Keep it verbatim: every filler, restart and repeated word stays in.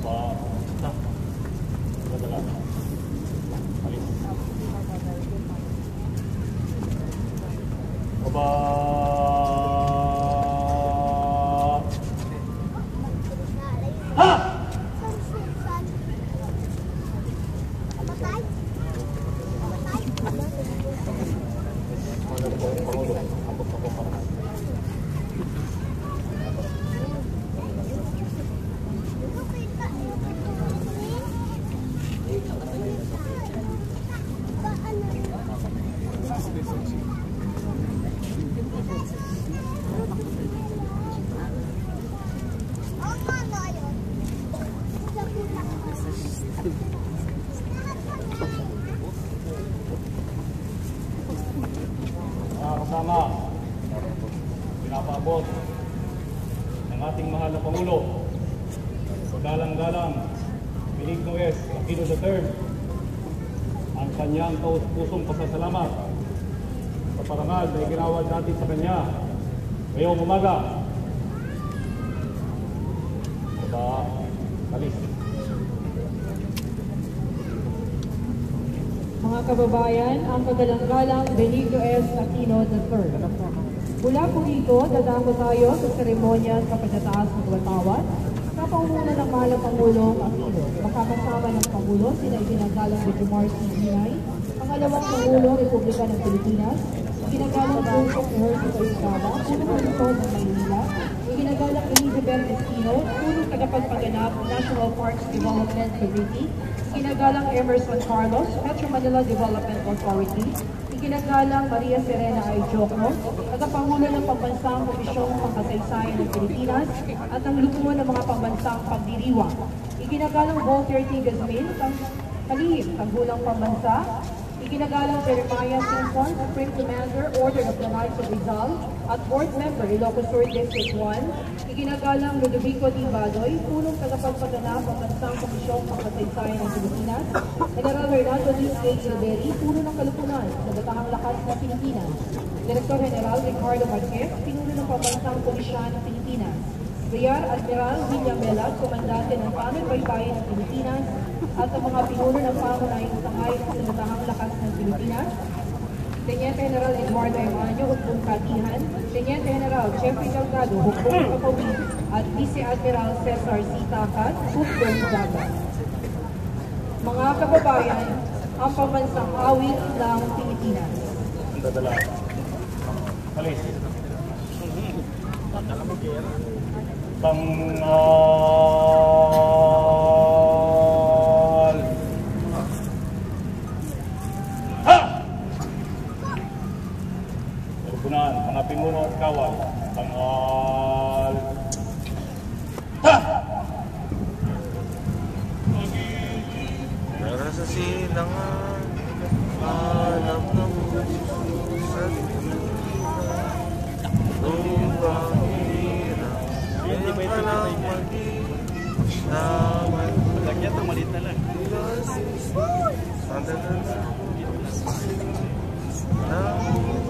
Pinapaabot ng ating mahal na Pangulo, paggalang-galang Quirino Grandstand the third, ang kanyang taus-pusong pasasalamat sa parangal na iginawad natin sa kanya ngayong umaga. Sa kalis. Mga kababayan, ang kagalang-galang Quirino Grandstand the third. Mula po rito, dadako tayo sa seremonya sa pagtataas ng watawat sa pangunguna ng mahal na Pangulong Aquino. Makakasama ng Pangulo sina iginagalang Benjamar C. Binay, pangalawang Pangulo Republika ng Pilipinas, iginagalang Joseph Hermes Orizaba, punong lungsod ng Manila, iginagalang Elizabeth Espino, punong tagapagpaganap National Parks Development Committee, iginagalang Emerson Carlos, Metro Manila Development Authority, iginagalang Maria Serena I. Jocno, tagapangulo ng Pambansang Komisyong Pangkasaysayan ng Pilipinas at ang lumuan ng mga pambansang pagdiriwang. Iginagalang Walter T. Gazmin, kalihim, tanggulang pambansa. Iginagalang Jeremiah Simpson, Supreme Commander, Order of the Knights of Rizal, at Board Member, Ilocos Sur District one. Iginagalang Ludovico D. Badoy, punong tagapagpaganap ng Pambansang Komisyong Pangkasaysayan ng Pilipinas. General Hernando D. H. Riveri, puno ng kalupunan sa Batahang Lakas ng Pilipinas. Director General Ricardo Marquez, pinuno ng Pambansang Pulisya ng Pilipinas. Rear Admiral William Melag, Komandante ng Panagbaybayin ng Pilipinas, at ang mga pinuno ng pangunahing sangay sa Batahang Lakas ng Pilipinas. Teniente General Eduardo Emanyo, Hukbong Katihan, Teniente General Jeffrey Delgado, Hukbong Kapawi, at Vice Admiral Cesar C. Tacat, Hukbong Dagat. Mga kababayan, ang pambansang awit ng Pilipinas. Dadala. Alis. Tangal. Ha! Pagpunan, mga pinuno at kawal. Tangal. Ha! Para sa silangan, alam na mo sa lubang hirap. Hindi ba ito na maging naman? Lagyan ito, malit na lang. Sandal na lang.